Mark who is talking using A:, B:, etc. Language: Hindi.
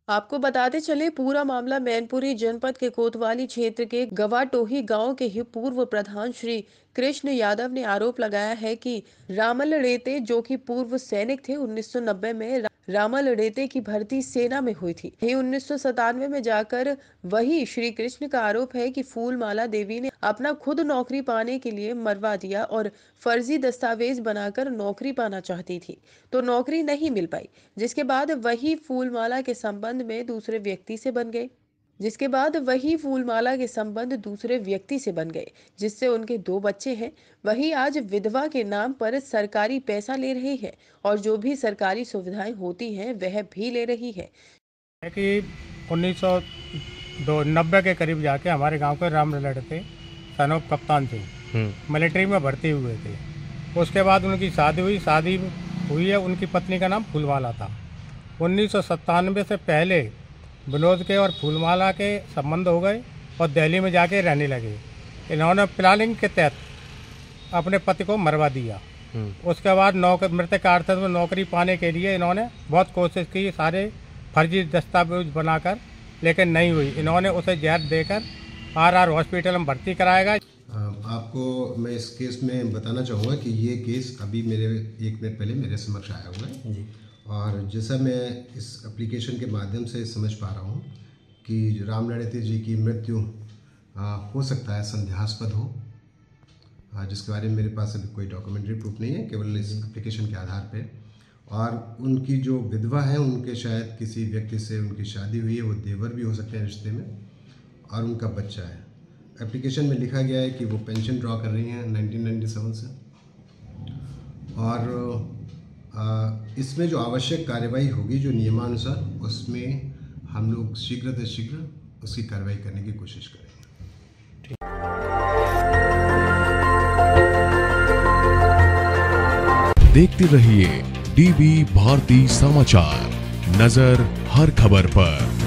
A: आपको बताते चले, पूरा मामला मैनपुरी जनपद के कोतवाली क्षेत्र के गवाटोही गांव के ही पूर्व प्रधान श्री कृष्ण यादव ने आरोप लगाया है कि रामल रेते, जो कि पूर्व सैनिक थे, 1990 में रामल रेते की भर्ती सेना में हुई थी। वही 1997 में जाकर वही श्री कृष्ण का आरोप है कि फूलमाला देवी ने अपना खुद नौकरी पाने के लिए मरवा दिया और फर्जी दस्तावेज बनाकर नौकरी पाना चाहती थी, तो नौकरी नहीं मिल पाई। जिसके बाद वही फूलमाला के संबंध में दूसरे व्यक्ति से बन गए जिससे उनके 2 बच्चे हैं। वही आज विधवा के नाम पर सरकारी पैसा ले रही है और जो भी सरकारी सुविधाएं होती हैं वह भी ले रही है।
B: कि 1990 के करीब जाके हमारे गांव के राम लड़ते सनोप कप्तान थे, मिलिट्री में भर्ती हुए थे। उसके बाद उनकी शादी हुई है। उनकी पत्नी का नाम फूलमाला था। 1997 से पहले विनोद के और फूलमाला के संबंध हो गए और दिल्ली में जाके रहने लगे। इन्होंने प्लानिंग के तहत अपने पति को मरवा दिया। उसके बाद मृतक आर्थिक में नौकरी पाने के लिए इन्होंने बहुत कोशिश की, सारे फर्जी दस्तावेज बनाकर, लेकिन नहीं हुई। इन्होंने उसे जहर देकर आरआर हॉस्पिटल में भर्ती कराएगा।
C: आपको मैं इस केस में बताना चाहूँगा कि ये केस अभी मेरे 1 मिनट पहले मेरे समक्ष आया हुआ है जी। और जैसा मैं इस एप्लीकेशन के माध्यम से समझ पा रहा हूँ कि राम लड़ेते जी की मृत्यु हो सकता है संदेहास्पद हो, जिसके बारे में मेरे पास अभी कोई डॉक्यूमेंट्री प्रूफ नहीं है, केवल इस एप्लीकेशन के आधार पे। और उनकी जो विधवा है, उनके शायद किसी व्यक्ति से उनकी शादी हुई है, वो देवर भी हो सकते हैं रिश्ते में, और उनका बच्चा है। एप्लीकेशन में लिखा गया है कि वो पेंशन ड्रॉ कर रही हैं 1997 से। और इसमें जो आवश्यक कार्रवाई होगी, जो नियमानुसार, उसमें हम लोग शीघ्र से शीघ्र उसकी कार्रवाई करने की कोशिश करेंगे।
D: देखते रहिए डीबी भारती समाचार, नजर हर खबर पर।